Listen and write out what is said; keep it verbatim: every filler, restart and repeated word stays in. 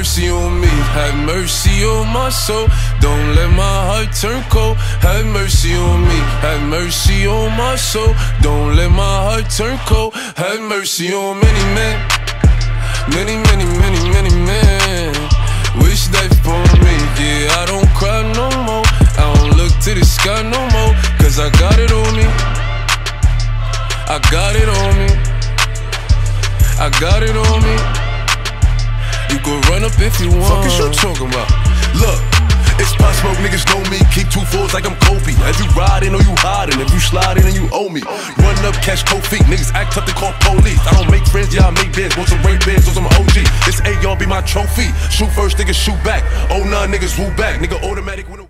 mercy on me, have mercy on my soul. Don't let my heart turn cold. Have mercy on me, have mercy on my soul. Don't let my heart turn cold. Have mercy on many men, many, many, many, many men. Wish death upon me, yeah, I don't cry no more. I don't look to the sky no more, cause I got it on me. I got it on me. I got it on me. You can run up if you want. Fuck is you talking about? Look, it's possible niggas know me. Keep two fours like I'm Kobe. If you riding or you hiding, if you sliding and you owe me. Run up, catch cold feet. Niggas act tough, they call police. I don't make friends, yeah, I make bids. Want some rape bids, want some O G. This A R be my trophy. Shoot first, niggas shoot back. Oh nine niggas woo back. Nigga automatic when